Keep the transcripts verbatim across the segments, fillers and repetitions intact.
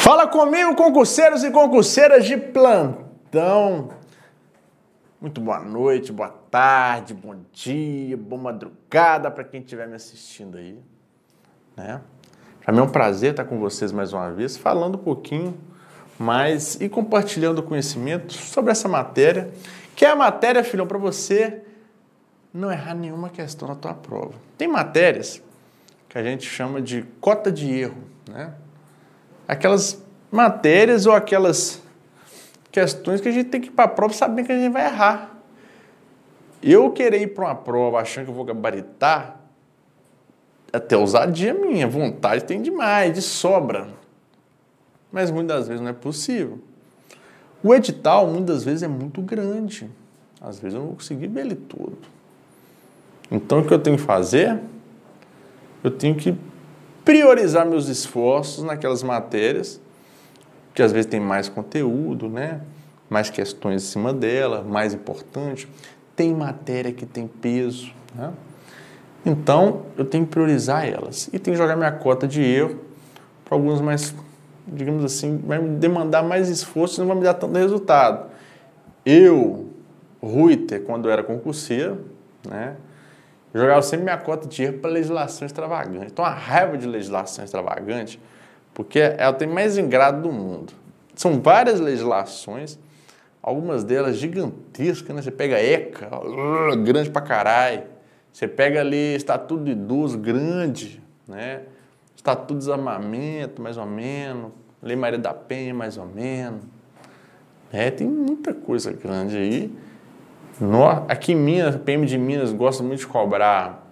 Fala comigo, concurseiros e concurseiras de plantão. Muito boa noite, boa tarde, bom dia, boa madrugada para quem estiver me assistindo aí, né? Para mim é um prazer estar com vocês mais uma vez, falando um pouquinho mais e compartilhando conhecimento sobre essa matéria, que é a matéria, filhão, para você não errar nenhuma questão na tua prova. Tem matérias que a gente chama de cota de erro, né? Aquelas matérias ou aquelas questões que a gente tem que ir para a prova sabendo que a gente vai errar. Eu querer ir para uma prova achando que eu vou gabaritar, até ousadia minha, vontade tem demais, de sobra. Mas muitas das vezes não é possível. O edital, muitas vezes, é muito grande. Às vezes eu não vou conseguir ver ele todo. Então, o que eu tenho que fazer? Eu tenho que priorizar meus esforços naquelas matérias que às vezes tem mais conteúdo, né? Mais questões em cima dela, mais importante. Tem matéria que tem peso, né? Então, eu tenho que priorizar elas. E tenho que jogar minha cota de erro para alguns mais, digamos assim, vai me demandar mais esforço e não vai me dar tanto resultado. Eu, Ruiter, quando eu era concurseiro, né? Eu jogava sempre minha cota de erro para legislação extravagante. Então, a raiva de legislação extravagante, porque é o tem mais ingrato do mundo. São várias legislações, algumas delas gigantescas, né? Você pega ECA, grande pra caralho. Você pega ali Estatuto do Idoso, grande, né? Estatuto do Desarmamento, mais ou menos. Lei Maria da Penha, mais ou menos. É, tem muita coisa grande aí. No, aqui em Minas, a P M de Minas gosta muito de cobrar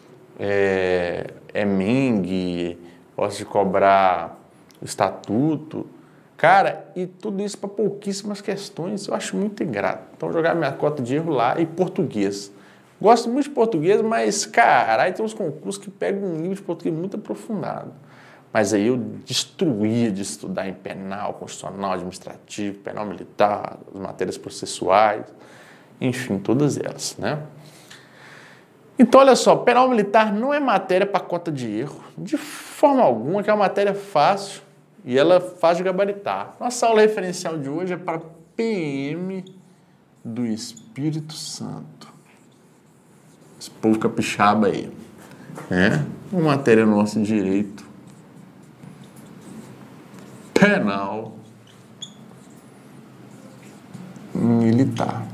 é, EMENG, gosta de cobrar o estatuto. Cara, e tudo isso para pouquíssimas questões, eu acho muito ingrato. Então, jogar minha cota de erro lá e português. Gosto muito de português, mas, cara, aí tem uns concursos que pegam um nível de português muito aprofundado. Mas aí eu destruía de estudar em penal, constitucional, administrativo, penal militar, as matérias processuais. Enfim, todas elas, né? Então, olha só, penal militar não é matéria para cota de erro, de forma alguma, que é uma matéria fácil e ela faz de gabaritar. Nossa aula referencial de hoje é para P M do Espírito Santo. Esse povo capixaba aí, né? Uma matéria nossa de direito penal militar.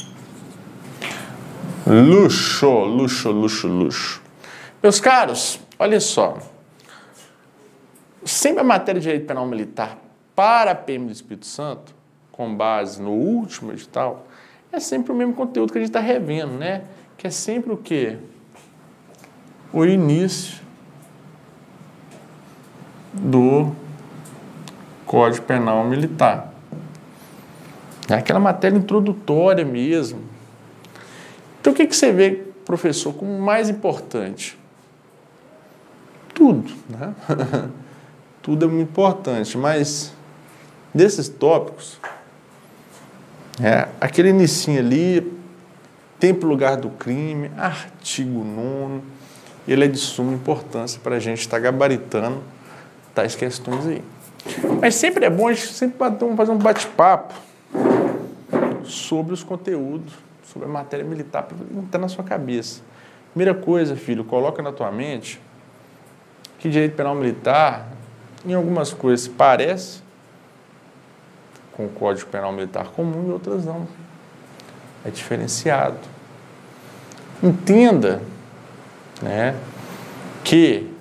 Luxo, luxo, luxo, luxo. Meus caros, olha só. Sempre a matéria de direito penal militar para a P M do Espírito Santo, com base no último edital, é sempre o mesmo conteúdo que a gente está revendo, né? Que é sempre o quê? O início do Código Penal Militar. É aquela matéria introdutória mesmo. Então, o que, que você vê, professor, como mais importante? Tudo, né? Tudo é muito importante, mas desses tópicos, é, aquele inicinho ali, tempo e lugar do crime, artigo nono, ele é de suma importância para a gente estar gabaritando tais questões aí. Mas sempre é bom a gente sempre fazer um bate-papo sobre os conteúdos, sobre a matéria militar, para entrar na sua cabeça. Primeira coisa, filho, coloca na tua mente que direito penal militar, em algumas coisas, parece com o Código Penal Militar comum e outras não. É diferenciado. Entenda, né, que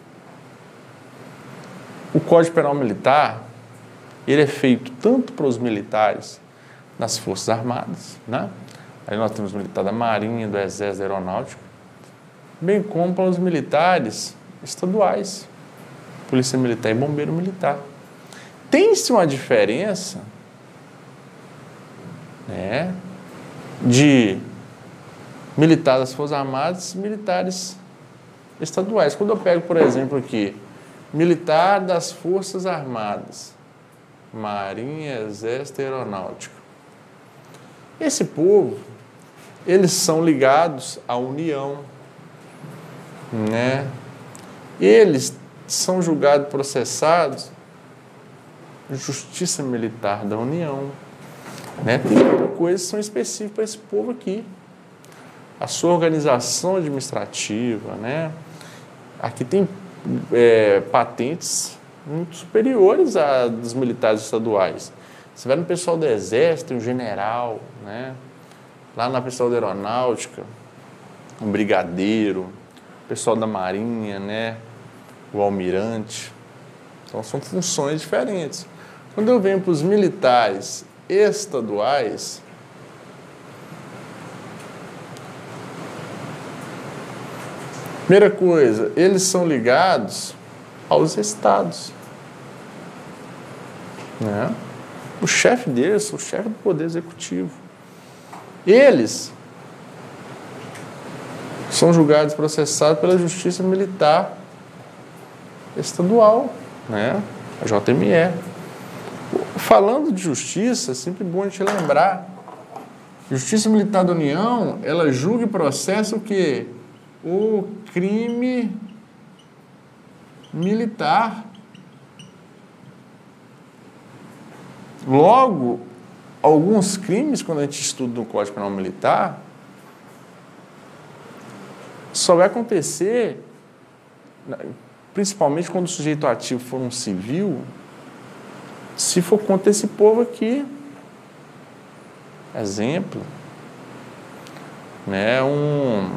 o Código Penal Militar, ele é feito tanto para os militares das Forças Armadas, né? Aí nós temos militar da Marinha, do Exército, da Aeronáutica, bem como para os militares estaduais, Polícia Militar e Bombeiro Militar. Tem-se uma diferença, né, de militares das Forças Armadas e militares estaduais. Quando eu pego, por exemplo, aqui, militar das Forças Armadas, Marinha, Exército e Aeronáutica. Esse povo, eles são ligados à União, né? Eles são julgados, processados Justiça Militar da União, né? Tem coisas que são específicas para esse povo aqui. A sua organização administrativa, né? Aqui tem é, patentes muito superiores à dos militares estaduais. Você vai no pessoal do Exército, tem um general, né? Lá na pessoal da Aeronáutica, um brigadeiro, pessoal da Marinha, né? O almirante. Então são funções diferentes. Quando eu venho para os militares estaduais, primeira coisa, eles são ligados aos estados, né? O chefe deles, o chefe do Poder Executivo. Eles são julgados e processados pela Justiça Militar Estadual, né? A J M E. Falando de justiça, é sempre bom a gente lembrar. Justiça Militar da União, ela julga e processa o quê? O crime militar. Logo, alguns crimes, quando a gente estuda no Código Penal Militar, só vai acontecer, principalmente quando o sujeito ativo for um civil, se for contra esse povo aqui. Exemplo, né, um...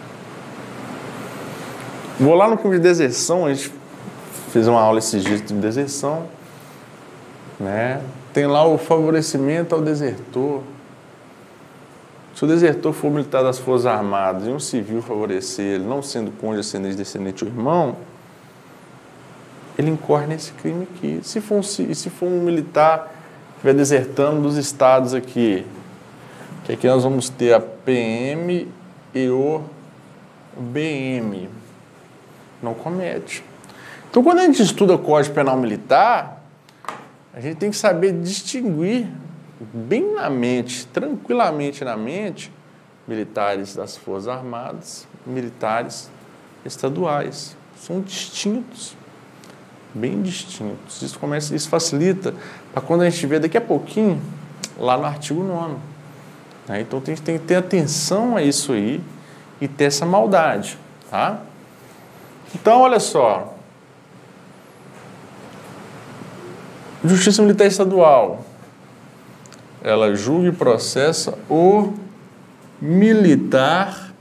Vou lá no crime de deserção, a gente fez uma aula esses dias de deserção, né? Tem lá o favorecimento ao desertor. Se o desertor for militar das Forças Armadas e um civil favorecer ele, não sendo cônjuge, ascendente, descendente ou irmão, ele incorre nesse crime aqui. Se for um, se for um militar que estiver desertando dos estados aqui, que aqui nós vamos ter a P M e o B M, não comete. Então, quando a gente estuda o Código Penal Militar, a gente tem que saber distinguir bem na mente, tranquilamente na mente, militares das Forças Armadas, militares estaduais. São distintos, bem distintos. Isso, começa, isso facilita para quando a gente vê daqui a pouquinho, lá no artigo nono. Né? Então, a gente tem que ter atenção a isso aí e ter essa maldade. Tá? Então, olha só. Justiça Militar Estadual, ela julga e processa o militar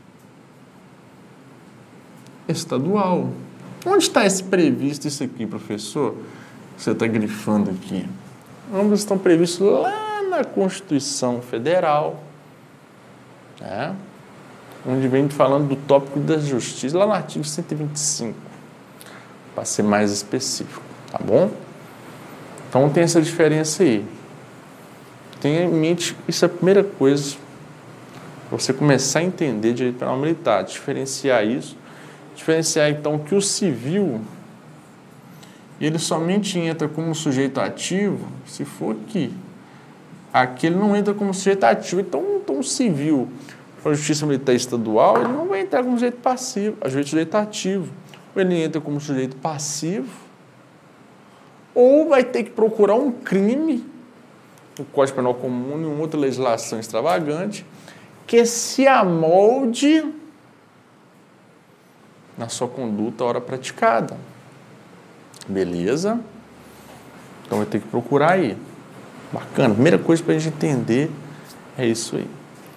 estadual. Onde está esse previsto isso aqui, professor? Você está grifando aqui. Ambos estão previstos lá na Constituição Federal, né? Onde vem falando do tópico da justiça, lá no artigo cento e vinte e cinco, para ser mais específico, tá bom? Então tem essa diferença aí. Tenha em mente, isso é a primeira coisa, para você começar a entender direito penal militar, diferenciar isso, diferenciar então que o civil, ele somente entra como sujeito ativo se for aqui. Aqui ele não entra como sujeito ativo, então, então o civil, para a Justiça Militar Estadual, ele não vai entrar como sujeito passivo, a sujeito ativo. Ou ele entra como sujeito passivo, ou vai ter que procurar um crime, o Código Penal Comum e uma outra legislação extravagante, que se amolde na sua conduta a hora praticada. Beleza? Então vai ter que procurar aí. Bacana. Primeira coisa para a gente entender é isso aí.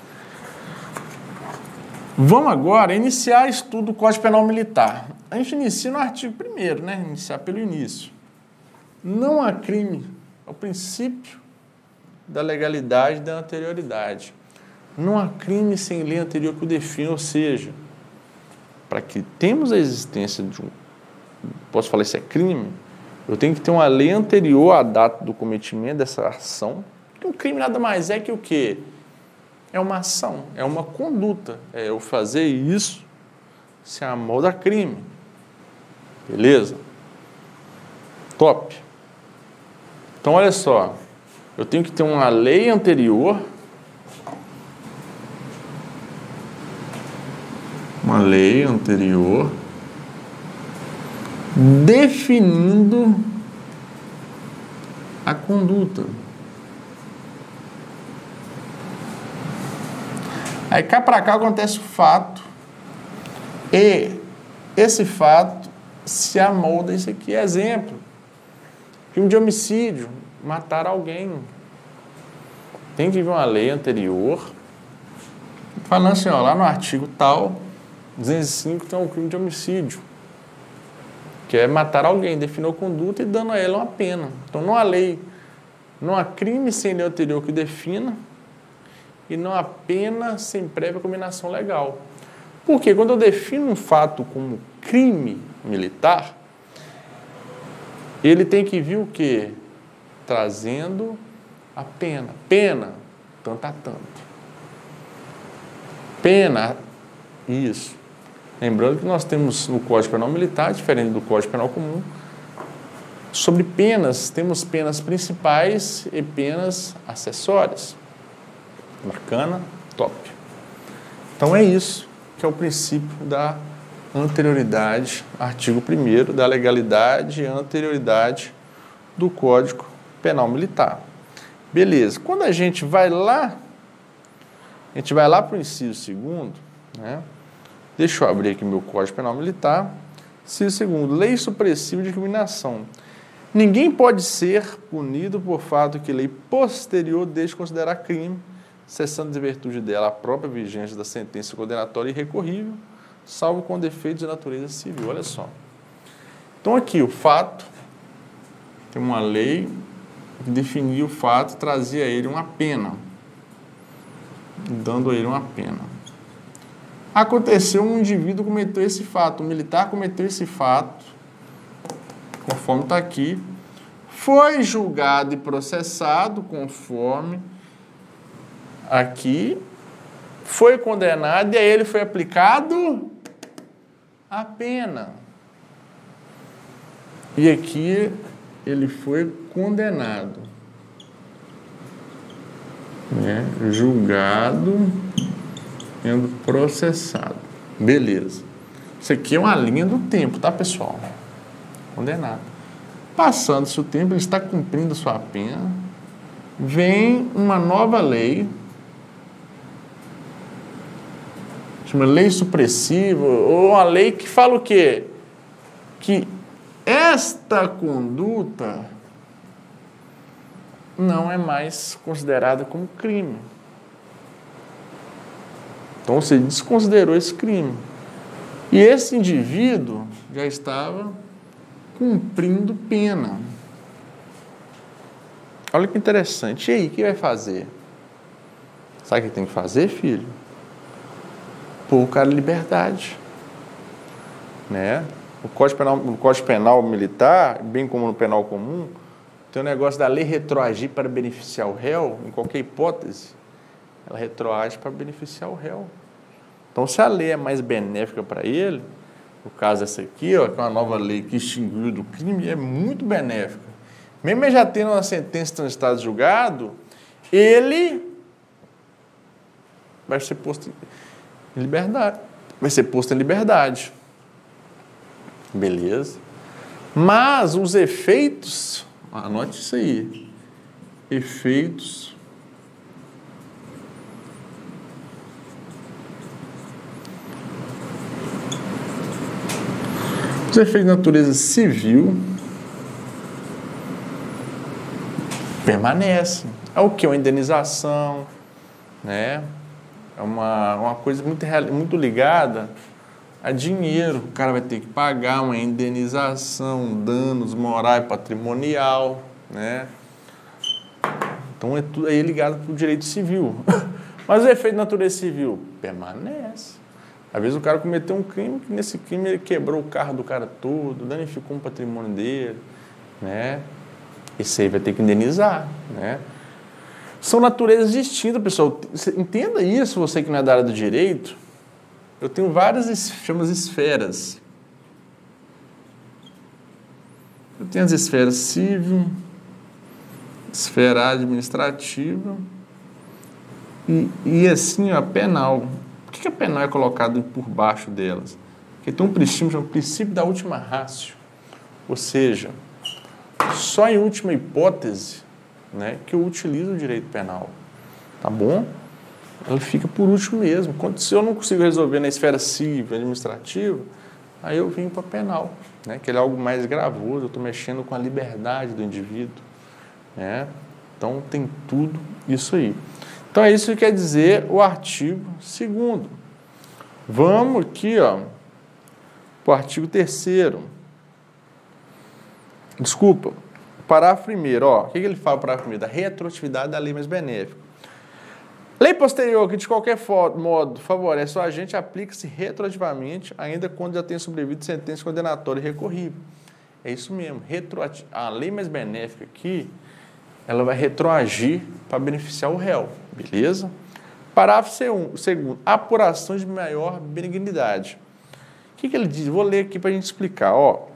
Vamos agora iniciar estudo do Código Penal Militar. A gente inicia no artigo primeiro, né? Iniciar pelo início. Não há crime, é o princípio da legalidade e da anterioridade. Não há crime sem lei anterior que o defina, ou seja, para que tenhamos a existência de um, posso falar isso é crime, eu tenho que ter uma lei anterior à data do cometimento dessa ação, porque um crime nada mais é que o quê? É uma ação, é uma conduta, é eu fazer isso se amolda a crime. Beleza? Top. Então, olha só, eu tenho que ter uma lei anterior, uma lei anterior, definindo a conduta. Aí cá para cá acontece o fato e esse fato se amolda isso aqui. Exemplo, crime de homicídio, matar alguém. Tem que vir uma lei anterior falando assim, ó, lá no artigo tal, duzentos e cinco, tem um crime de homicídio, que é matar alguém, definiu a conduta e dando a ela uma pena. Então não há lei, não há crime sem lei anterior que defina e não há pena sem prévia combinação legal. Porque quando eu defino um fato como crime militar, ele tem que vir o quê? Trazendo a pena. Pena, tanto a tanto. Pena, isso. Lembrando que nós temos no Código Penal Militar, diferente do Código Penal Comum, sobre penas, temos penas principais e penas acessórias. Bacana, top. Então é isso que é o princípio da anterioridade, artigo primeiro, da legalidade e anterioridade do Código Penal Militar. Beleza, quando a gente vai lá, a gente vai lá para o inciso segundo, né? Deixa eu abrir aqui meu Código Penal Militar. Inciso segundo, lei supressiva de incriminação. Ninguém pode ser punido por fato que lei posterior deixe considerar crime, cessando de virtude dela a própria vigência da sentença condenatória irrecorrível, salvo com defeitos de natureza civil. Olha só. Então aqui o fato, tem uma lei que definia o fato, trazia a ele uma pena, dando a ele uma pena. Aconteceu, um indivíduo cometeu esse fato, um militar cometeu esse fato, conforme está aqui, foi julgado e processado, conforme aqui, foi condenado e a ele foi aplicado a pena. E aqui ele foi condenado, né? Julgado, sendo processado. Beleza. Isso aqui é uma linha do tempo, tá, pessoal? Condenado. Passando-se o tempo, ele está cumprindo sua pena, vem uma nova lei, chama lei supressiva, ou uma lei que fala o quê? Que esta conduta não é mais considerada como crime. Então você desconsiderou esse crime. E esse indivíduo já estava cumprindo pena. Olha que interessante. E aí, o que vai fazer? Sabe o que tem que fazer, filho? Pôr o cara em liberdade. Né? O Código Penal, o Código Penal Militar, bem como no Penal Comum, tem o negócio da lei retroagir para beneficiar o réu, em qualquer hipótese, ela retroage para beneficiar o réu. Então, se a lei é mais benéfica para ele, no caso essa aqui, ó, que é uma nova lei que extinguiu do crime, é muito benéfica. Mesmo ele já tendo uma sentença transitada julgado, ele vai ser posto em liberdade. Vai ser posto em liberdade. Beleza. Mas os efeitos, anote isso aí, efeitos os efeitos de natureza civil permanecem. É o que? Uma indenização, né? É uma, uma coisa muito, muito ligada a dinheiro. O cara vai ter que pagar uma indenização, danos moral e patrimonial, né? Então é tudo aí ligado para o direito civil. Mas o efeito de natureza civil permanece. Às vezes o cara cometeu um crime, que nesse crime ele quebrou o carro do cara todo, danificou um patrimônio dele, né? Esse aí vai ter que indenizar, né? São naturezas distintas, pessoal. Entenda isso, você que não é da área do direito. Eu tenho várias, chamadas esferas. Eu tenho as esferas civil, esfera administrativa e, e assim, ó, penal. Por que a penal é colocado por baixo delas? Porque tem um princípio, um princípio da última ratio. Ou seja, só em última hipótese, né, que eu utilizo o direito penal, tá bom? Ele fica por último mesmo. Quando, se eu não consigo resolver na esfera civil, administrativa, aí eu vim para penal, né, que ele é algo mais gravoso, eu estou mexendo com a liberdade do indivíduo, né? Então tem tudo isso aí. Então é isso que quer dizer o artigo segundo. Vamos aqui, ó, para o artigo terceiro. Desculpa, parágrafo primeiro, ó, o que, que ele fala no parágrafo primeiro? Da retroatividade da lei mais benéfica. Lei posterior que de qualquer modo favorece o agente aplica-se retroativamente, ainda quando já tenha sobrevivido sentença condenatória recorrível. É isso mesmo, retroati- a lei mais benéfica aqui, ela vai retroagir para beneficiar o réu, beleza? Parágrafo segundo, apuração de maior benignidade. O que, que ele diz? Vou ler aqui para a gente explicar, ó.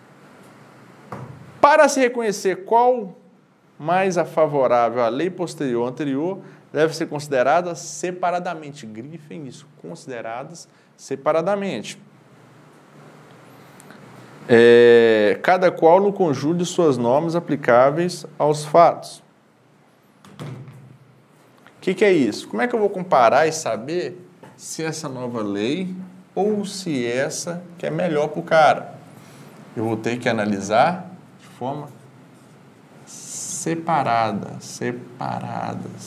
Para se reconhecer qual mais a favorável à lei posterior ou anterior, deve ser consideradas separadamente. Grifem isso, consideradas separadamente. É, cada qual no conjunto de suas normas aplicáveis aos fatos. O que, que é isso? Como é que eu vou comparar e saber se essa nova lei ou se essa que é melhor para o cara? Eu vou ter que analisar de forma separada, separadas.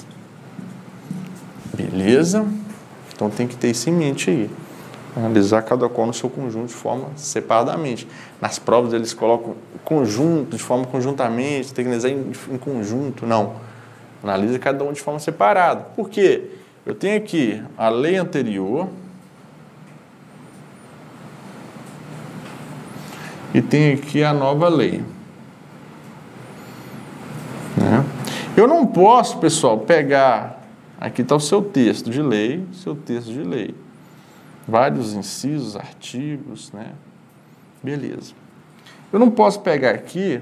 Beleza? Então tem que ter isso em mente aí. Analisar cada qual no seu conjunto de forma separadamente. Nas provas eles colocam conjunto, de forma conjuntamente, tem que analisar em, em conjunto. Não. Analisa cada um de forma separada. Por quê? Eu tenho aqui a lei anterior e tenho aqui a nova lei. Né? Eu não posso, pessoal, pegar... Aqui está o seu texto de lei, seu texto de lei. Vários incisos, artigos, né? Beleza. Eu não posso pegar aqui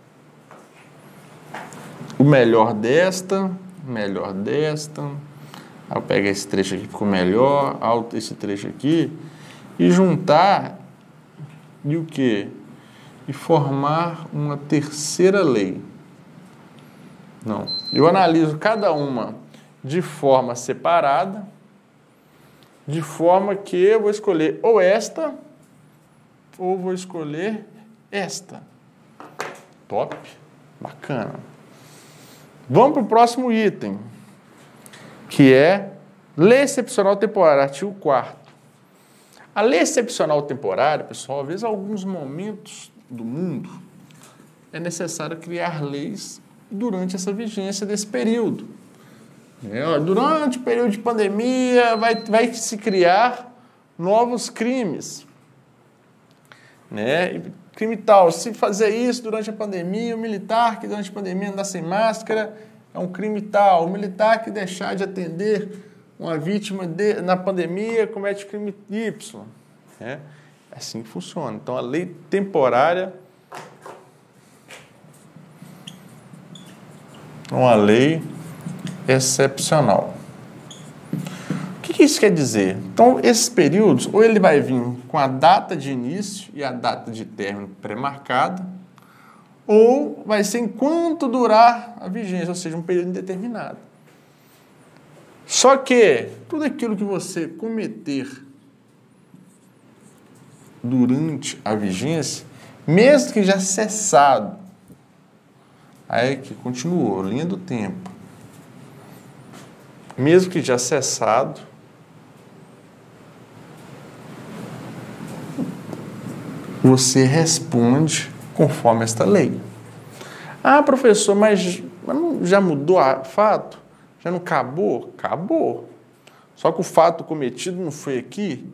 o melhor desta, melhor desta. Aí eu pego esse trecho aqui que ficou melhor, esse trecho aqui, e juntar e o quê? E formar uma terceira lei. Não. Eu analiso cada uma de forma separada, de forma que eu vou escolher ou esta, ou vou escolher esta. Top, bacana. Vamos para o próximo item, que é lei excepcional temporária, artigo quarto. A lei excepcional temporária, pessoal, às vezes, em alguns momentos do mundo, é necessário criar leis durante essa vigência desse período. É, durante o período de pandemia, vai, vai se criar novos crimes. Né? Crime tal, se fazer isso durante a pandemia, o militar que durante a pandemia andar sem máscara é um crime tal. O militar que deixar de atender uma vítima de, na pandemia comete crime Y. Né? É assim que funciona. Então, a lei temporária é uma lei excepcional. O que, que isso quer dizer? Então, esses períodos, ou ele vai vir com a data de início e a data de término pré-marcada, ou vai ser enquanto durar a vigência, ou seja, um período indeterminado. Só que tudo aquilo que você cometer durante a vigência, mesmo que já cessado, aí que continuou, linha do tempo, mesmo que já cessado, você responde conforme esta lei. Ah, professor, mas não, já mudou o fato? Já não acabou? Acabou. Só que o fato cometido não foi aqui,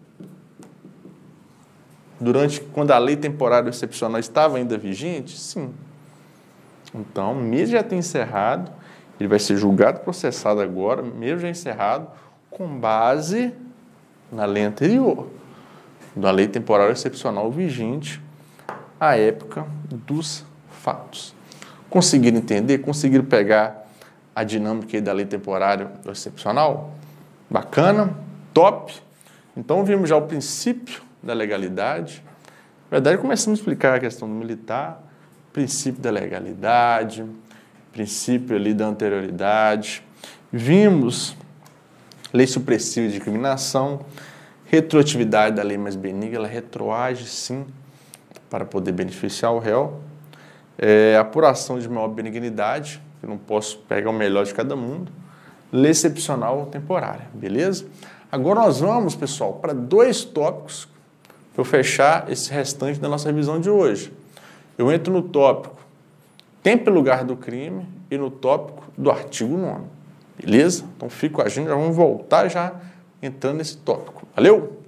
durante, quando a lei temporária excepcional estava ainda vigente? Sim. Então, mesmo já ter encerrado, ele vai ser julgado, processado agora, mesmo já encerrado, com base na lei anterior, da lei temporária excepcional vigente à época dos fatos. Conseguiram entender? Conseguiram pegar a dinâmica aí da lei temporária excepcional? Bacana? Top? Então, vimos já o princípio da legalidade. Na verdade, começamos a explicar a questão do militar, princípio da legalidade, princípio ali da anterioridade. Vimos lei supressiva de discriminação, retroatividade da lei mais benigna, ela retroage sim para poder beneficiar o réu. É, apuração de maior benignidade, eu não posso pegar o melhor de cada mundo. Lei excepcional ou temporária, beleza? Agora nós vamos, pessoal, para dois tópicos para eu fechar esse restante da nossa revisão de hoje. Eu entro no tópico tempo e lugar do crime e no tópico do artigo nono, beleza? Então fica com a gente, já vamos voltar já entrando nesse tópico. Valeu?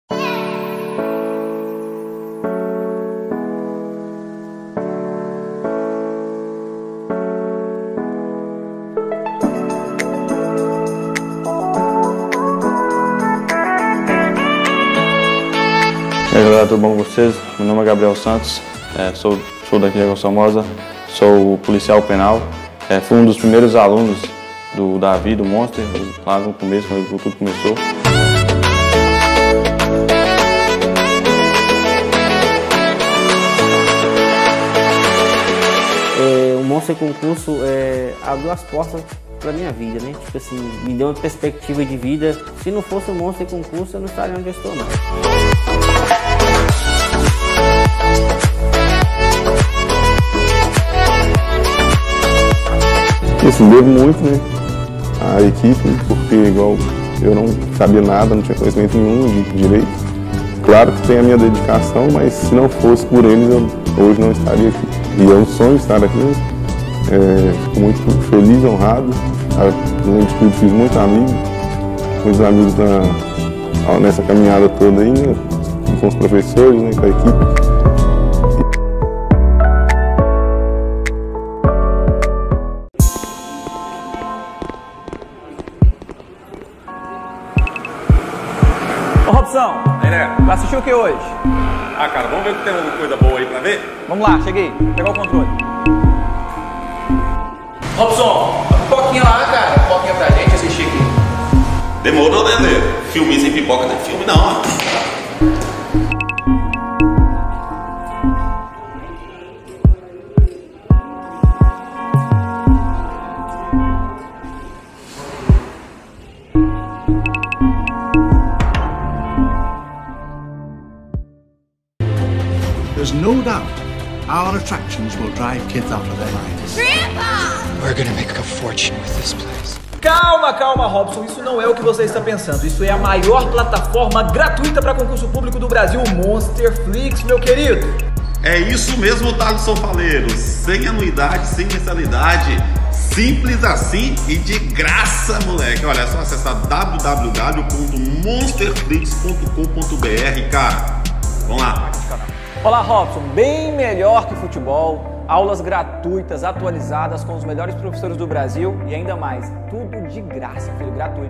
E aí galera, tudo bom com vocês? Meu nome é Gabriel Santos, é, sou, sou daqui de Água Formosa, sou policial penal, é, fui um dos primeiros alunos do Davi, do Monster, lá no começo, quando tudo começou. É, o Monster Concurso é, abriu as portas para minha vida, né? Tipo assim, me deu uma perspectiva de vida. Se não fosse o Monster Concurso, eu não estaria onde eu estou, não. Assim, devo muito, né, à equipe, porque igual eu não sabia nada, não tinha conhecimento nenhum de direito. Claro que tem a minha dedicação, mas se não fosse por eles, eu hoje não estaria aqui. E é um sonho estar aqui, né? É, fico muito feliz, honrado. Além de tudo, fiz muitos amigos, muitos amigos na, nessa caminhada toda aí, né, com os professores, né, com a equipe. Ô Robson, aí, né? Vai assistir o que hoje? Ah, cara, vamos ver se tem alguma coisa boa aí pra ver? Vamos lá, cheguei. Pegar o controle. Robson, a pipoquinha lá, cara. Pipoquinha pra gente assistir aqui. Demorou, né, Lê? Filme sem pipoca não é filme, não, ó. There's no doubt our attractions will drive kids out of their minds. Grandpa! We're gonna make a fortune with this place. Calma, calma, Robson. Isso não é o que você está pensando. Isso é a maior plataforma gratuita para concurso público do Brasil, Monsterflix, meu querido. É isso mesmo, Thaleson Faleiro. Sem anuidade, sem mensalidade. Simples assim e de graça, moleque. Olha, é só acessar w w w ponto monsterflix ponto com ponto b r, cara. Vamos lá. Olá, Robson. Bem melhor que futebol. Aulas gratuitas, atualizadas, com os melhores professores do Brasil e ainda mais. Tudo de graça, filho, gratuito.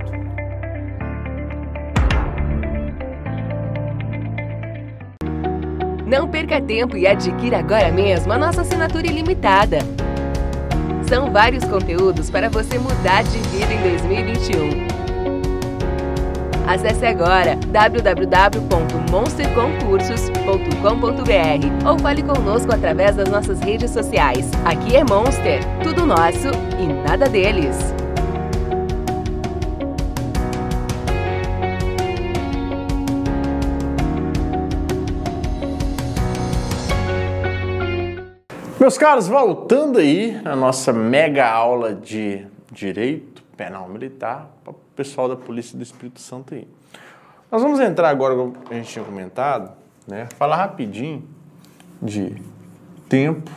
Não perca tempo e adquira agora mesmo a nossa assinatura ilimitada. São vários conteúdos para você mudar de vida em dois mil e vinte e um. Acesse agora w w w ponto monster concursos ponto com ponto b r ou fale conosco através das nossas redes sociais. Aqui é Monster, tudo nosso e nada deles. Meus caros, voltando aí na nossa mega aula de Direito Penal Militar para o pessoal da Polícia do Espírito Santo aí. Nós vamos entrar agora, como a gente tinha comentado, né, falar rapidinho de tempo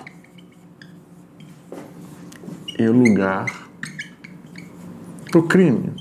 e lugar para o crime.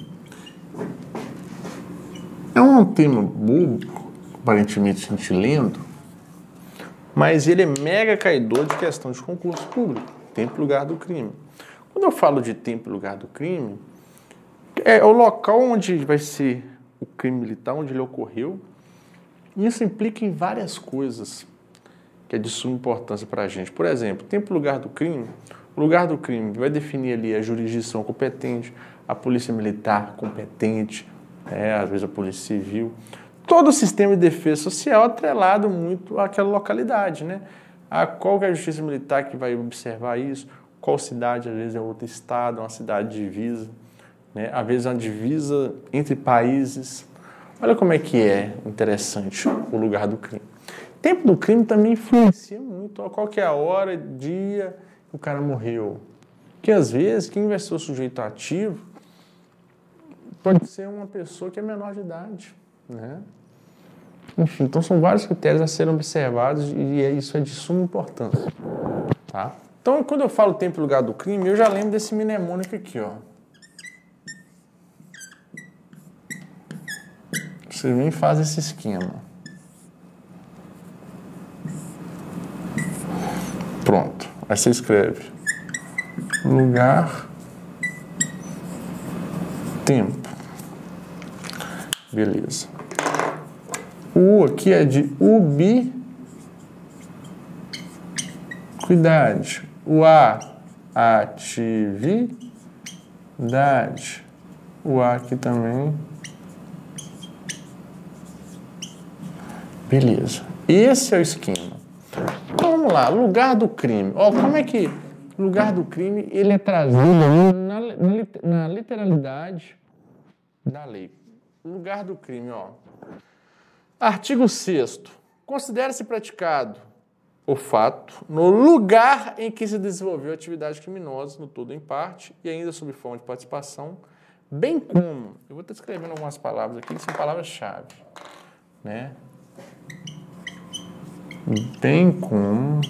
É um tema bobo, aparentemente a gente lendo, mas ele é mega caidor de questão de concurso público, tempo e lugar do crime. Quando eu falo de tempo e lugar do crime, é o local onde vai ser o crime militar, onde ele ocorreu. E isso implica em várias coisas que é de suma importância para a gente. Por exemplo, tempo e lugar do crime. O lugar do crime vai definir ali a jurisdição competente, a polícia militar competente, é, às vezes a polícia civil. Todo o sistema de defesa social atrelado muito àquela localidade, né? Ah, qual que é a justiça militar que vai observar isso? Qual cidade, às vezes é outro estado, uma cidade divisa, né? Às vezes é uma divisa entre países. Olha como é que é interessante o lugar do crime. O tempo do crime também influencia muito. Qual que é a hora, dia que o cara morreu. Porque às vezes quem vai ser o sujeito ativo pode ser uma pessoa que é menor de idade, né? Enfim, então são vários critérios a serem observados e isso é de suma importância, tá? Então, quando eu falo tempo e lugar do crime, eu já lembro desse mnemônico aqui, ó. Você vem e faz esse esquema. Pronto. Aí você escreve lugar, tempo. Beleza. O U aqui é de ubiquidade. O A, atividade. O A aqui também. Beleza. Esse é o esquema. Então, vamos lá. Lugar do crime. Ó, como é que lugar do crime ele é trazido na, na, na literalidade da lei. Lugar do crime, ó. Artigo sexto. Considera-se praticado o fato no lugar em que se desenvolveu a atividade criminosa, no todo ou em parte, e ainda sob forma de participação, bem como, eu vou estar escrevendo algumas palavras aqui, que são palavras-chave, né? Bem como,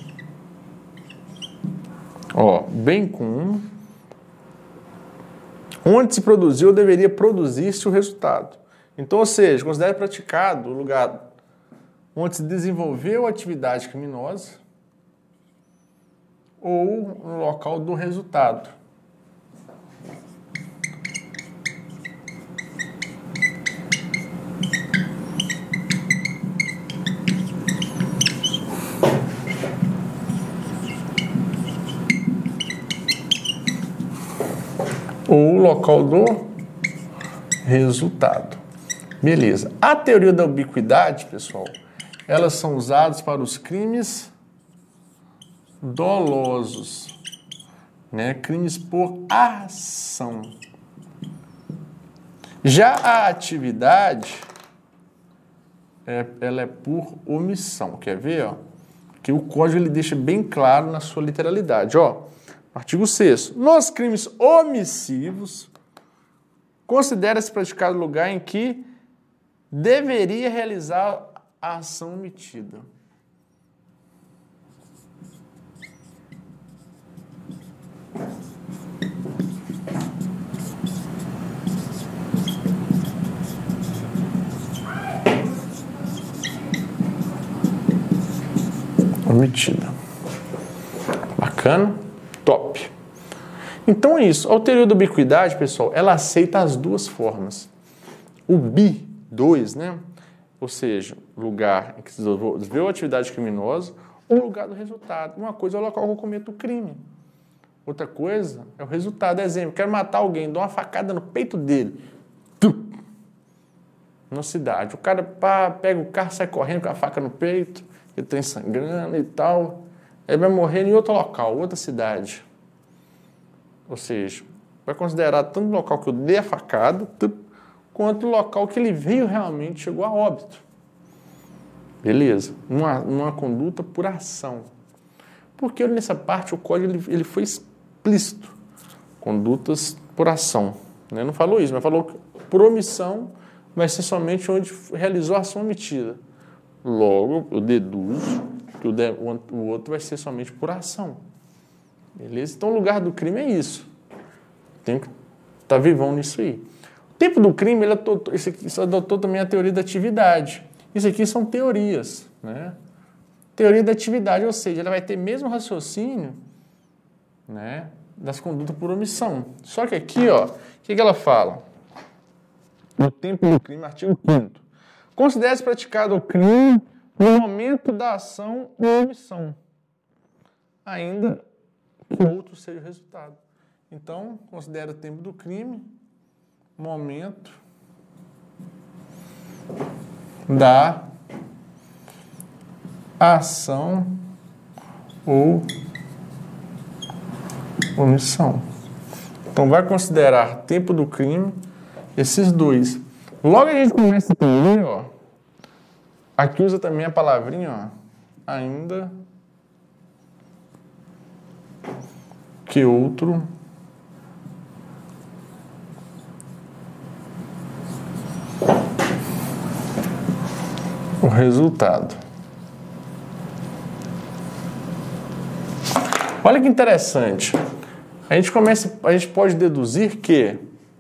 ó, bem como, onde se produziu ou deveria produzir-se o resultado. Então, ou seja, considera praticado o lugar onde se desenvolveu a atividade criminosa ou no local do resultado. Ou local do resultado. Beleza. A teoria da ubiquidade, pessoal, elas são usadas para os crimes dolosos, né? Crimes por ação. Já a atividade, é, ela é por omissão. Quer ver? Ó? Que o código ele deixa bem claro na sua literalidade. Ó, artigo sexto. Nos crimes omissivos, considera-se praticado o lugar em que deveria realizar a ação omitida. Omitida. Bacana? Top. Então é isso. A teoria da ubiquidade, pessoal, ela aceita as duas formas. O bi dois, né? Ou seja, lugar em que se desenvolveu a atividade criminosa ou lugar do resultado. Uma coisa é o local que eu cometo o crime. Outra coisa é o resultado. Exemplo, quero matar alguém, dou uma facada no peito dele. Tum! Na cidade. O cara pá, pega o carro, sai correndo com a faca no peito, ele está sangrando e tal. Ele vai morrer em outro local, outra cidade. Ou seja, vai considerar tanto o local que eu dei a facada, tum, quanto o local que ele veio realmente, chegou a óbito. Beleza. Uma, uma conduta por ação. Porque nessa parte o código ele, ele foi explícito. Condutas por ação. Né? Não falou isso, mas falou que por omissão vai ser somente onde realizou a ação omitida. Logo, eu deduzo que o, de, o outro vai ser somente por ação. Beleza? Então o lugar do crime é isso. Tem que estar tá vivão nisso aí. O tempo do crime, ele adotou, isso aqui, isso adotou também a teoria da atividade. Isso aqui são teorias, né? Teoria da atividade, ou seja, ela vai ter mesmo raciocínio, né, das condutas por omissão. Só que aqui, ó, o que, que ela fala? No tempo do crime, artigo quinto. Considera-se praticado o crime no momento da ação ou omissão, ainda que outro seja o resultado. Então, considera o tempo do crime, momento da ação ou omissão. Então vai considerar tempo do crime esses dois. Logo a gente começa a entender, ó. Aqui usa também a palavrinha, ó, ainda que outro o resultado. Olha que interessante. A gente começa, a gente pode deduzir que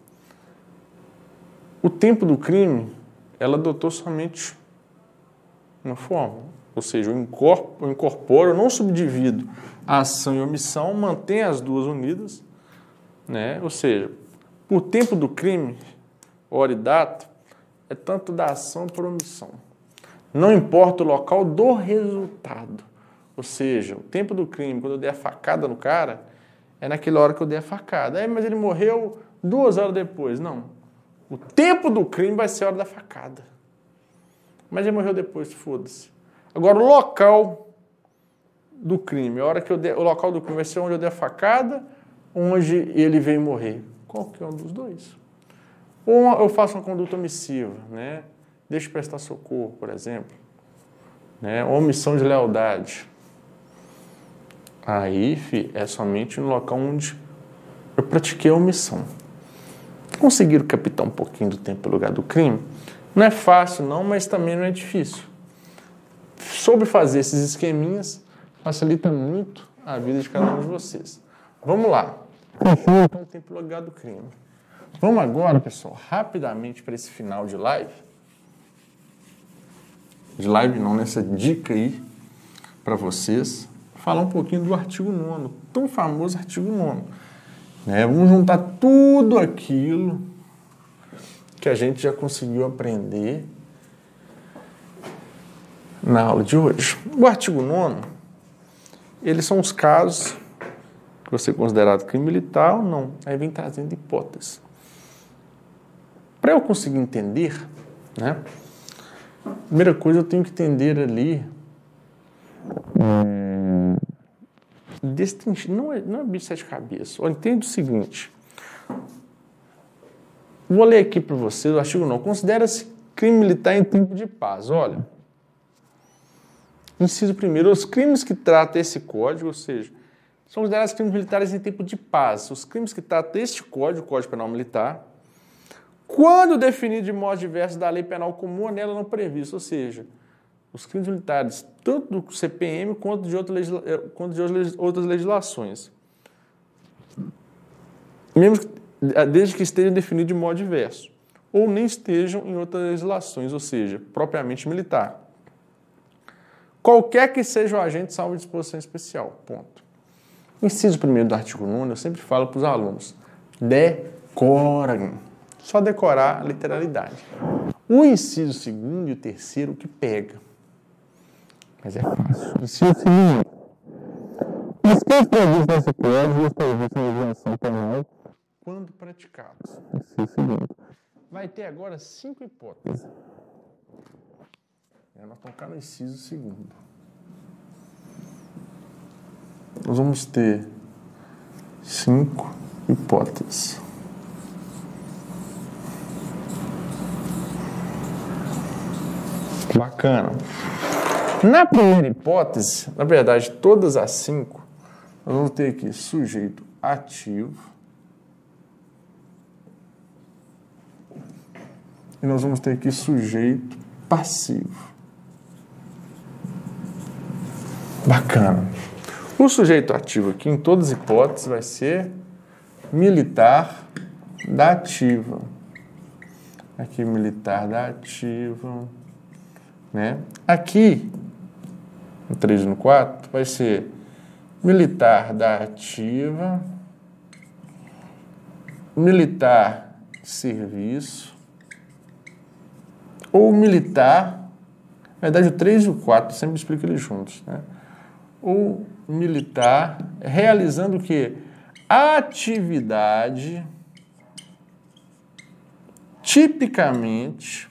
o tempo do crime, ela adotou somente uma forma, ou seja, eu incorporo, eu incorporo, eu não subdivido a ação e a omissão, mantenho as duas unidas, né? Ou seja, o tempo do crime, hora e data, é tanto da ação por omissão. Não importa o local do resultado. Ou seja, o tempo do crime, quando eu dei a facada no cara, é naquela hora que eu dei a facada. É, mas ele morreu duas horas depois. Não. O tempo do crime vai ser a hora da facada. Mas ele morreu depois, foda-se. Agora, o local do crime, a hora que eu dei, o local do crime vai ser onde eu dei a facada, onde ele veio morrer. Qualquer um dos dois. Ou eu faço uma conduta omissiva, né? Deixa de prestar socorro, por exemplo. Né? Omissão de lealdade. Aí, fi, é somente no local onde eu pratiquei a omissão. Conseguiram captar um pouquinho do tempo pelo lugar do crime? Não é fácil, não, mas também não é difícil. Sobre fazer esses esqueminhas, facilita muito a vida de cada um de vocês. Vamos lá. Então, o tempo pelo lugar do crime. Vamos agora, pessoal, rapidamente para esse final de live. De live não, nessa dica aí para vocês, falar um pouquinho do artigo nono, tão famoso artigo nono. Né? Vamos juntar tudo aquilo que a gente já conseguiu aprender na aula de hoje. O artigo nono, eles são os casos que você é considerado crime militar ou não. Aí vem trazendo hipóteses. Para eu conseguir entender, né? Primeira coisa, eu tenho que entender ali hum, distinção, não é, não é bicho de sete cabeças. Eu entendo o seguinte. Vou ler aqui para vocês o artigo não. Considera-se crime militar em tempo de paz. Olha, inciso primeiro, os crimes que trata esse código, ou seja, são considerados crimes militares em tempo de paz. Os crimes que trata este código, o Código Penal Militar, quando definido de modo diverso da lei penal comum ou nela não previsto, ou seja, os crimes militares, tanto do C P M quanto de, outra legisla... quanto de outras legislações. Mesmo que, desde que estejam definidos de modo diverso, ou nem estejam em outras legislações, ou seja, propriamente militar. Qualquer que seja o agente salvo disposição especial, ponto. Inciso primeiro do artigo nono, eu sempre falo para os alunos, decorem. Só decorar a literalidade. O inciso segundo e o terceiro que pega. Mas é fácil. Inciso segundo. Os crimes previstos nesse código e previstos na legislação penal quando praticados. Inciso segundo. Vai ter agora cinco hipóteses. É, nós vamos ficar no inciso segundo. Nós vamos ter cinco hipóteses. Bacana. Na primeira hipótese, na verdade, todas as cinco, nós vamos ter aqui sujeito ativo e nós vamos ter aqui sujeito passivo. Bacana. O sujeito ativo aqui, em todas as hipóteses, vai ser militar da ativa. Aqui, militar da ativa. Né? Aqui, no três e no quatro, vai ser militar da ativa, militar de serviço, ou militar, na verdade o três e o quatro, sempre explico eles juntos, né? Ou militar realizando o quê? Atividade tipicamente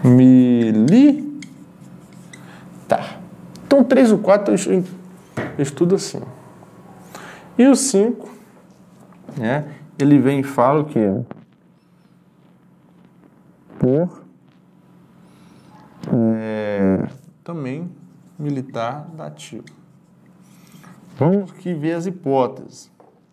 militar. Então, três e o quatro eu estudo assim. E o cinco, né, ele vem e fala o quê? Por é, também militar da ativa. Vamos aqui ver as hipóteses.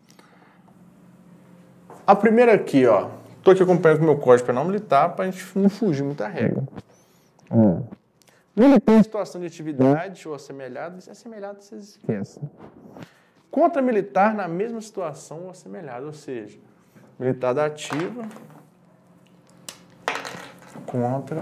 A primeira aqui, ó. Estou aqui acompanhando com o meu Código Penal Militar para a gente não fugir muita regra. Hum. Militar em situação de atividade ou assemelhado, se é assemelhado, vocês esquecem. Contra militar na mesma situação ou assemelhado, ou seja, militar da ativa contra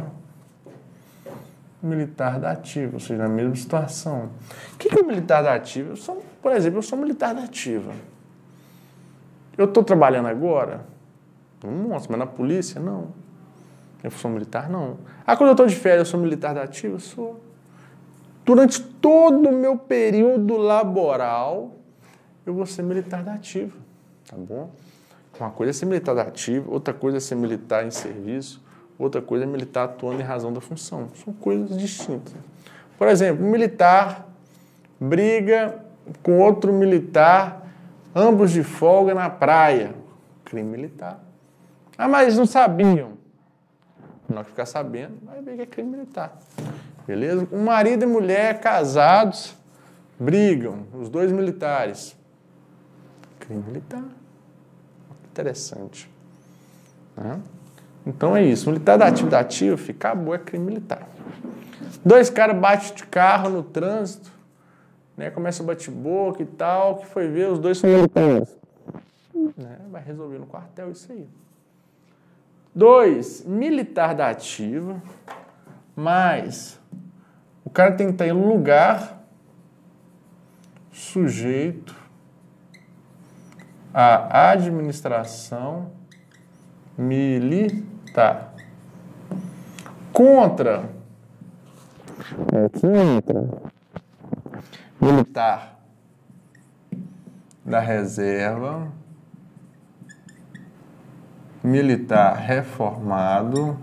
militar da ativa, ou seja, na mesma situação. O que é o militar da ativa? Eu sou, por exemplo, eu sou militar da ativa. Eu estou trabalhando agora? Nossa, mas na polícia, não. Eu sou militar, não. Ah, quando eu estou de férias, eu sou militar da ativa? Eu sou. Durante todo o meu período laboral, eu vou ser militar da ativa, tá bom? Uma coisa é ser militar da ativa, outra coisa é ser militar em serviço, outra coisa é militar atuando em razão da função. São coisas distintas. Por exemplo, um militar briga com outro militar, ambos de folga na praia. Crime militar. Ah, mas não sabiam. Não ficar sabendo, vai ver que é crime militar. Beleza? Um marido e mulher casados brigam, os dois militares. Crime militar. Interessante. Né? Então é isso. Militar da ativa da ativa, fica acabou, é crime militar. Dois caras batem de carro no trânsito, né? Começa a bate-boca e tal, que foi ver, os dois são militares. Né? Vai resolver no quartel isso aí. Dois, militar da ativa, mas o cara tem que estar em um lugar sujeito à administração militar. Contra, é, contra militar da reserva, militar reformado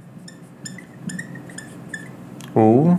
ou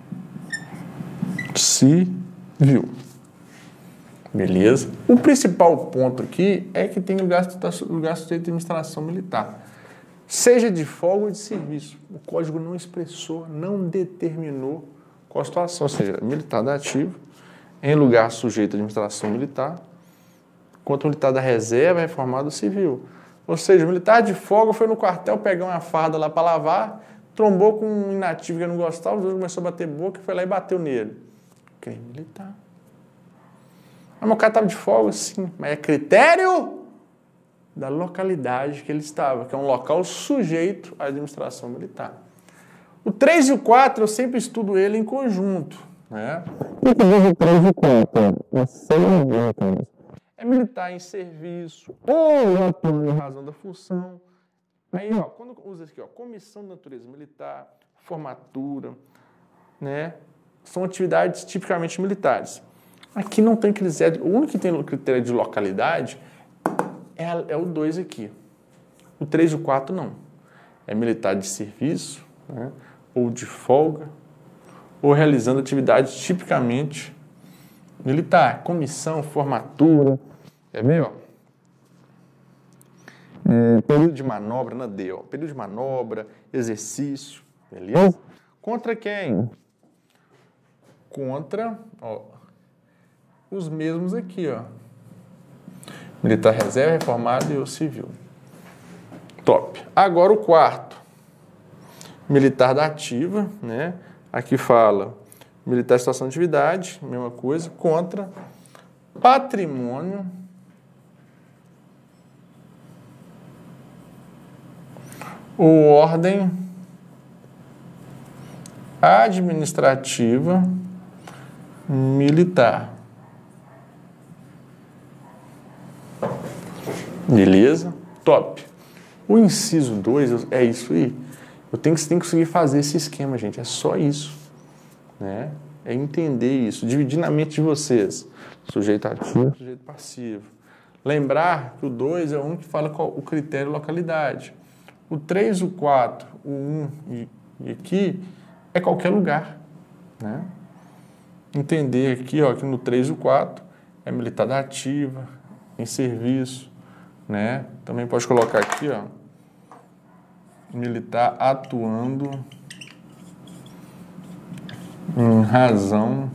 civil. Beleza? O principal ponto aqui é que tem lugar, lugar sujeito de administração militar. Seja de folga ou de serviço. O Código não expressou, não determinou qual a situação. Ou seja, militar da ativa em lugar sujeito de administração militar contra o militar da reserva reformado ou civil. Ou seja, o militar de folga foi no quartel pegar uma farda lá para lavar, trombou com um inativo que não gostava, os dois começou a bater boca e foi lá e bateu nele. Crime militar. Mas o cara estava de folga, sim, mas é critério da localidade que ele estava, que é um local sujeito à administração militar. O três e o quatro, eu sempre estudo ele em conjunto. Né? O que diz o três e o quatro? É militar em serviço ou atuando em razão da função. Aí, ó, quando usa aqui, ó, comissão de natureza militar, formatura, né, são atividades tipicamente militares. Aqui não tem critério, o único que tem critério de localidade é, é o dois aqui. O três e o quatro não. É militar de serviço, né, ou de folga, ou realizando atividades tipicamente militar, comissão, formatura. Quer ver, ó? É, período de manobra na D, ó. Período de manobra, exercício, beleza? Contra quem? Contra, ó, os mesmos aqui, ó. Militar reserva, reformado e o civil. Top. Agora o quarto. Militar da ativa, né? Aqui fala militar em situação de atividade, mesma coisa, contra patrimônio ou ordem administrativa militar. Beleza? Top. O inciso dois é isso aí. Eu tenho que, tenho que conseguir fazer esse esquema, gente. É só isso. Né? É entender isso. Dividir na mente de vocês. Sujeito ativo, sujeito passivo. Lembrar que o dois é um que fala qual, o critério localidade. O três, o quatro, o um e e aqui é qualquer lugar, né? Entender aqui, ó, que no três e o quatro é militar da ativa, em serviço, né? Também pode colocar aqui, ó, militar atuando em razão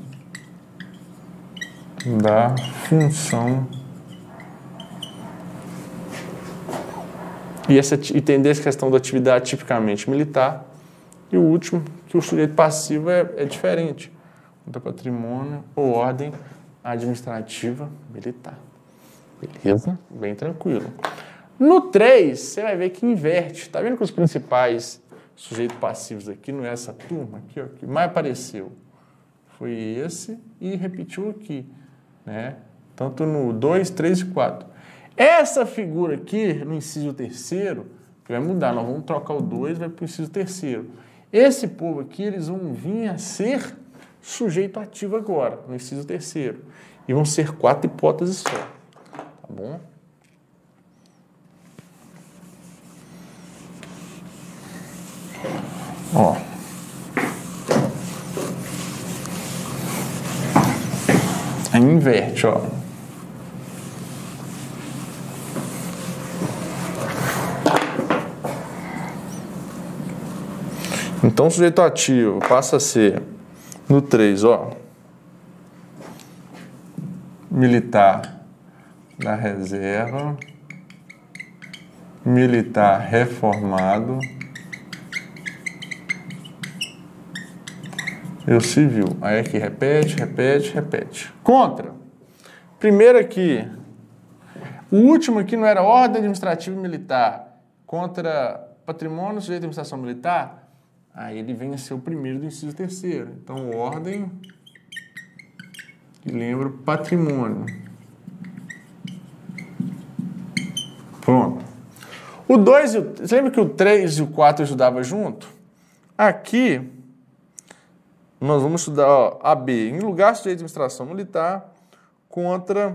da função e essa, entender essa questão da atividade tipicamente militar. E o último, que o sujeito passivo é, é diferente, contra patrimônio ou ordem administrativa militar. Beleza? Bem tranquilo. No três, você vai ver que inverte. Tá vendo que os principais sujeitos passivos aqui, não é essa turma aqui, ó, que mais apareceu? Foi esse e repetiu aqui, né? Tanto no dois, três e quatro. Essa figura aqui, no inciso terceiro, que vai mudar, nós vamos trocar o dois, vai para o inciso terceiro. Esse povo aqui, eles vão vir a ser sujeito ativo agora, no inciso terceiro. E vão ser quatro hipóteses só. Tá bom? Ó. Aí inverte, ó. Então, o sujeito ativo passa a ser, no três, ó, militar da reserva, militar reformado e o civil. Aí aqui repete, repete, repete. Contra. Primeiro aqui, o último aqui não era ordem administrativa militar contra patrimônio, sujeito à administração militar. Aí ele vem a ser o primeiro do inciso terceiro. Então, ordem, que lembra patrimônio. Pronto. O dois e o... Você lembra que o três e o quatro estudavam junto? Aqui, nós vamos estudar, ó, A B, em lugar de sujeito de administração militar, contra...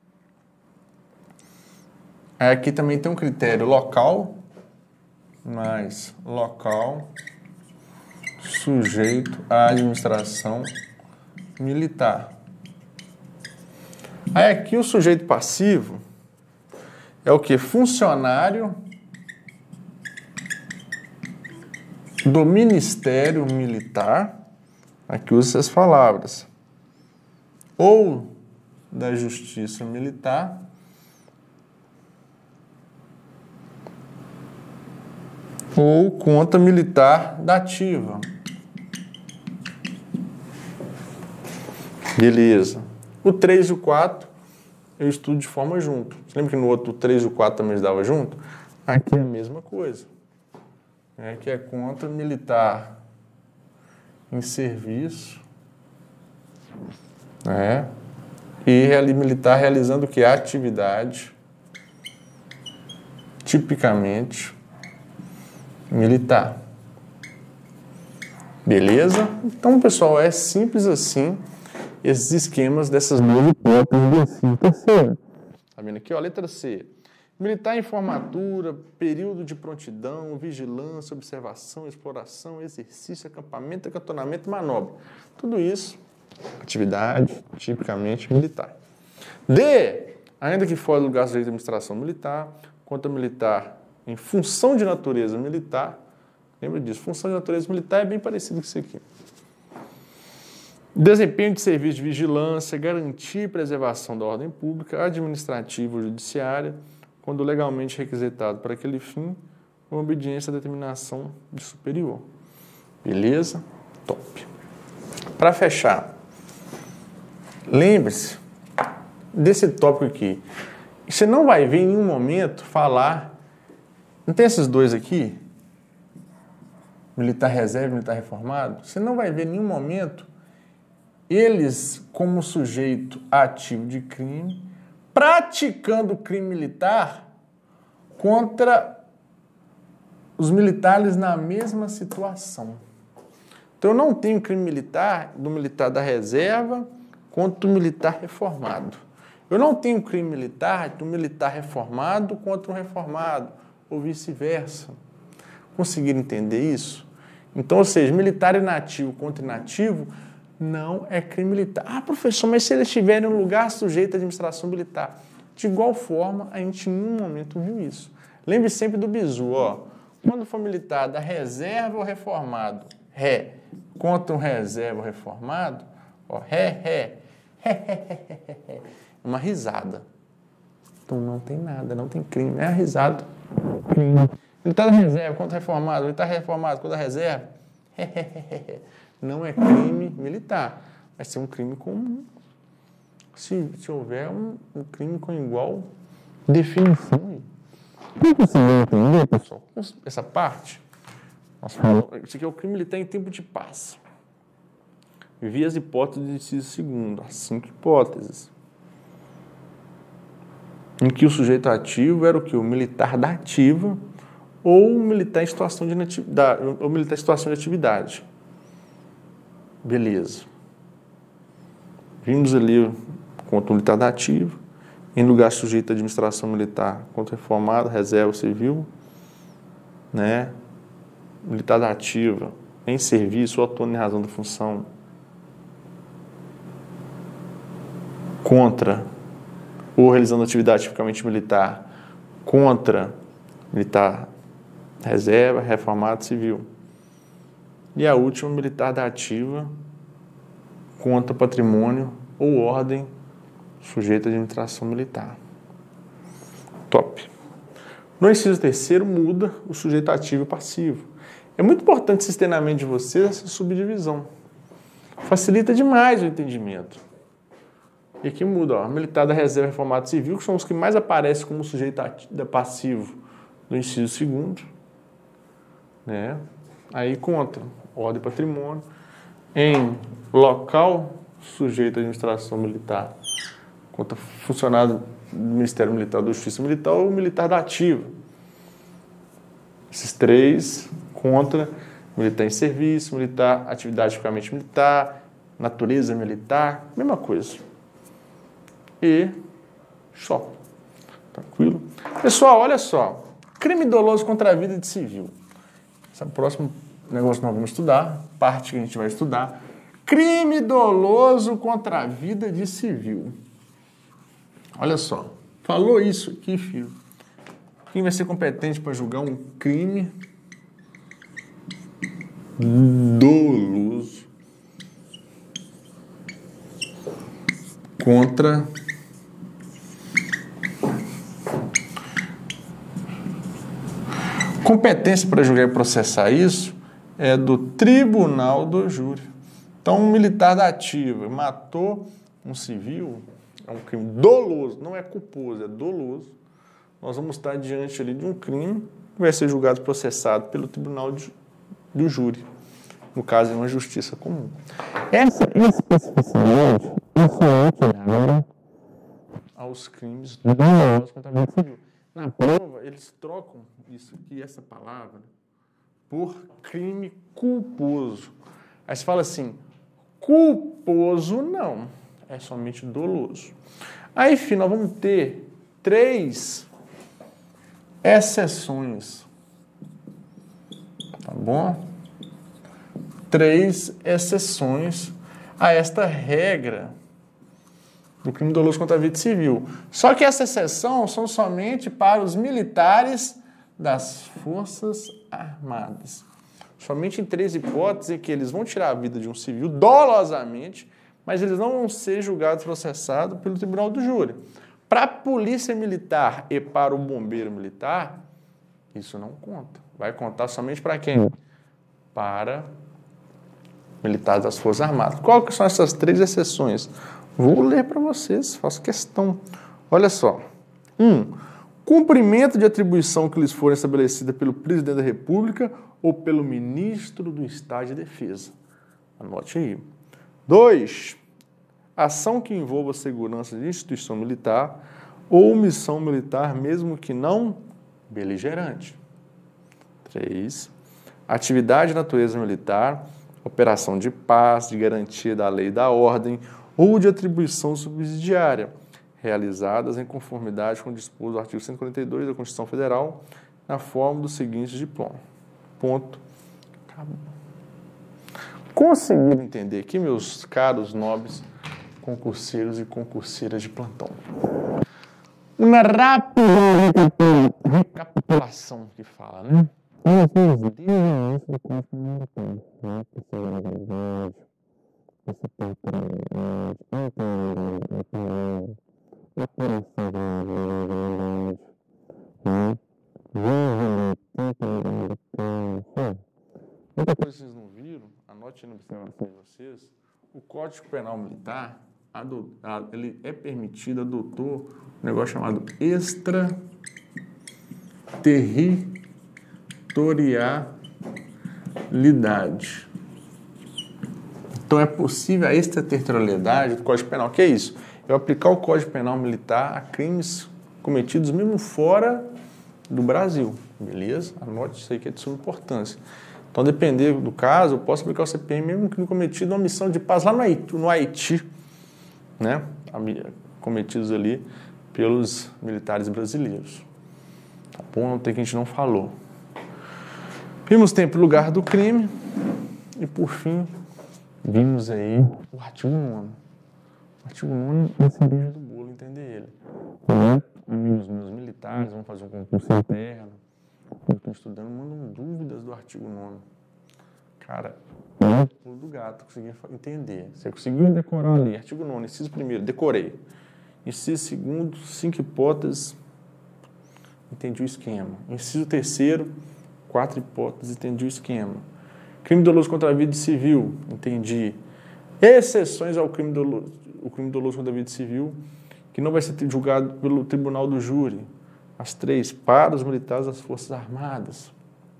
Aí aqui também tem um critério local, mais local... sujeito à administração militar. Aí aqui o sujeito passivo é o que? Funcionário do Ministério Militar, aqui usa essas palavras, ou da Justiça Militar, ou conta militar da ativa. Beleza. O três e o quatro eu estudo de forma junto. Você lembra que no outro o três e o quatro também estudava junto? Aqui é a mesma coisa. Aqui é conta militar em serviço, né? E militar realizando o que? A atividade tipicamente militar. Beleza? Então, pessoal, é simples assim esses esquemas dessas nove hipóteses do ensino terceiro. Tá vendo aqui, ó, letra C. Militar em formatura, período de prontidão, vigilância, observação, exploração, exercício, acampamento, acantonamento, manobra. Tudo isso, atividade tipicamente militar. D. Ainda que fora do lugar de administração militar, conta militar em função de natureza militar. Lembra disso? Função de natureza militar é bem parecido com isso aqui. Desempenho de serviço de vigilância, garantir e preservação da ordem pública, administrativa ou judiciária, quando legalmente requisitado para aquele fim, com obediência à determinação de superior. Beleza? Top. Para fechar, lembre-se desse tópico aqui. Você não vai ver em nenhum momento falar... Não tem esses dois aqui? Militar reserva e militar reformado? Você não vai ver em nenhum momento eles como sujeito ativo de crime praticando crime militar contra os militares na mesma situação. Então, eu não tenho crime militar do militar da reserva contra o militar reformado. Eu não tenho crime militar do militar reformado contra um reformado, ou vice-versa. Conseguiram entender isso? Então, ou seja, militar inativo contra inativo não é crime militar. Ah, professor, mas se eles estiverem em um lugar sujeito à administração militar? De igual forma, a gente em nenhum momento viu isso. Lembre sempre do bizu, ó. Quando for militar da reserva ou reformado, ré, contra um reserva ou reformado, ó, ré, ré, ré, ré, ré, ré, ré, uma risada. Então não tem nada, não tem crime, é a risada. Crime. Militar da reserva contra reformado, militar reformado contra reserva, ré, ré, ré, ré, não é crime militar, vai ser um crime comum. Se, se houver um, um crime com igual definição. Como você vai entender, pessoal? Essa parte, nossa, isso aqui é o crime militar em tempo de paz. Vi as hipóteses do inciso segundo, as cinco hipóteses. Em que o sujeito ativo era o que? O militar da ativa ou o militar em situação de, inatividade, ou militar em situação de atividade. Beleza. Vimos ali contra o militar da ativa, em lugar sujeito à administração militar contra reformado, reserva civil, né? Militar da ativa, em serviço ou atuando em razão da função, contra ou realizando atividade tipicamente militar, contra militar reserva, reformado, civil. E a última, militar da ativa, contra patrimônio ou ordem sujeita à administração militar. Top. No inciso terceiro, muda o sujeito ativo e passivo. É muito importante esse treinamento de vocês, essa subdivisão. Facilita demais o entendimento. E aqui muda, ó, militar da reserva, reformado, civil, que são os que mais aparecem como sujeito ativo, passivo do inciso segundo, né? Aí contra ordem e patrimônio, em local sujeito à administração militar, contra funcionário do Ministério Militar, da Justiça Militar ou militar da ativa. Esses três contra militar em serviço, militar, atividade tipicamente militar, natureza militar, mesma coisa. E só. Tranquilo? Pessoal, olha só. Crime doloso contra a vida de civil. Esse é o próximo negócio que nós vamos estudar, parte que a gente vai estudar. Crime doloso contra a vida de civil. Olha só. Falou isso aqui, filho. Quem vai ser competente para julgar um crime doloso contra competência para julgar e processar isso é do tribunal do júri. Então, um militar da ativa matou um civil, é um crime doloso, não é culposo, é doloso. Nós vamos estar diante ali de um crime que vai ser julgado e processado pelo tribunal de, do júri. No caso, é uma justiça comum. Essa especificidade é aos crimes dolosos contra a vida civil. Na prova, eles trocam isso aqui, essa palavra, por crime culposo. Aí você fala assim, culposo não, é somente doloso. Aí, enfim, nós vamos ter três exceções, tá bom? Três exceções a esta regra do crime doloso contra a vida civil. Só que essa exceção são somente para os militares das Forças Armadas. Somente em três hipóteses em que eles vão tirar a vida de um civil dolosamente, mas eles não vão ser julgados e processados pelo tribunal do júri. Para a polícia militar e para o bombeiro militar, isso não conta. Vai contar somente para quem? Para militares das Forças Armadas. Qual que são essas três exceções? Vou ler para vocês, faço questão. Olha só. Um, cumprimento de atribuição que lhes for estabelecida pelo Presidente da República ou pelo Ministro do Estado de Defesa. Anote aí. Dois, ação que envolva a segurança de instituição militar ou missão militar, mesmo que não beligerante. Três, atividade de natureza militar, operação de paz, de garantia da lei e da ordem ou de atribuição subsidiária, realizadas em conformidade com o disposto do artigo cento e quarenta e dois da Constituição Federal, na forma dos seguintes diplomas. Ponto. Acabou. Conseguiram entender aqui, meus caros nobres concurseiros e concurseiras de plantão? Uma rápida recapitulação que fala, né? Outra coisa que vocês não viram, anote na observação de vocês, o Código Penal Militar, ele é permitido, adotou um negócio chamado extraterritorialidade. Então é possível a extraterritorialidade do Código Penal. O que é isso? Eu aplicar o Código Penal Militar a crimes cometidos mesmo fora do Brasil. Beleza? Anote isso aí que é de suma importância. Então, dependendo do caso, eu posso aplicar o C P M mesmo que no cometido uma missão de paz lá no Haiti, no Haiti, né? Cometidos ali pelos militares brasileiros. Tá bom? Não tem que a gente não falou. Vimos tempo e lugar do crime e, por fim, vimos aí o artigo nono. O artigo nono é a cereja do bolo, entender ele. Né? Amigos meus militares vão fazer um concurso interno. Eu estou estudando, mandam dúvidas do artigo nono. Cara, é o pulo do gato, consegui entender. Você conseguiu decorar ali, artigo nono, inciso primeiro, decorei. Inciso segundo, cinco hipóteses, entendi o esquema. Inciso terceiro, quatro hipóteses, entendi o esquema. Crime doloso contra a vida civil, entendi. Exceções ao crime doloso, o crime doloso contra a vida civil, que não vai ser julgado pelo tribunal do júri. As três, para os militares das Forças Armadas.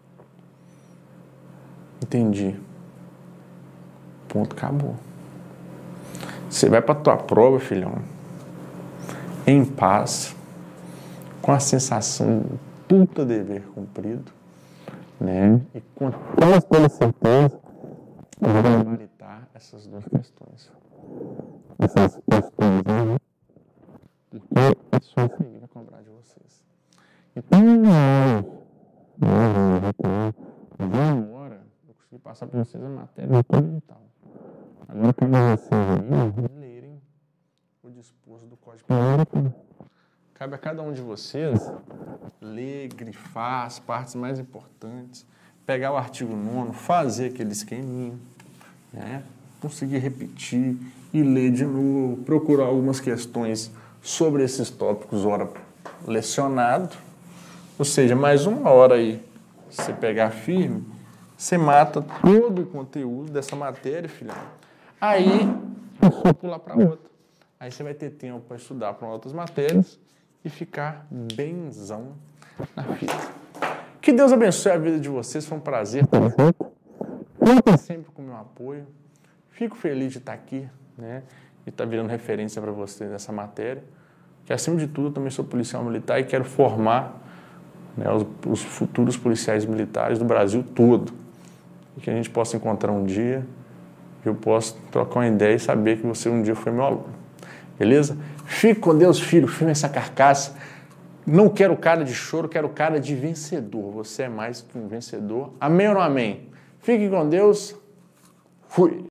Entendi. Ponto, acabou. Você vai para a tua prova, filhão, em paz, com a sensação de puta dever cumprido, né? E com toda certeza, eu vou gabaritar essas duas questões. Essas questões, né? Porque é só isso aí que vai cobrar de vocês. Então, uma hora eu consegui passar para vocês a matéria no todo digital. Agora, cabe a vocês aí lerem o disposto do Código Penal. Cabe a cada um de vocês ler, grifar as partes mais importantes, pegar o artigo nono, fazer aquele esqueminha, né? Conseguir repetir e ler de novo, procurar algumas questões sobre esses tópicos, hora lecionado. Ou seja, mais uma hora aí, você pegar firme, você mata todo o conteúdo dessa matéria, filhão. Aí, só pular para outra. Aí você vai ter tempo para estudar para outras matérias e ficar benzão na fita. Que Deus abençoe a vida de vocês, foi um prazer estar junto. Contem sempre com o meu apoio. Fico feliz de estar aqui, né? E estar virando referência para vocês nessa matéria. Que, acima de tudo, eu também sou policial militar e quero formar, né, os, os futuros policiais militares do Brasil todo. E que a gente possa encontrar um dia, que eu possa trocar uma ideia e saber que você um dia foi meu aluno. Beleza? Fique com Deus, filho, firme essa carcaça. Não quero cara de choro, quero cara de vencedor. Você é mais que um vencedor. Amém ou não amém? Fique com Deus. Fui.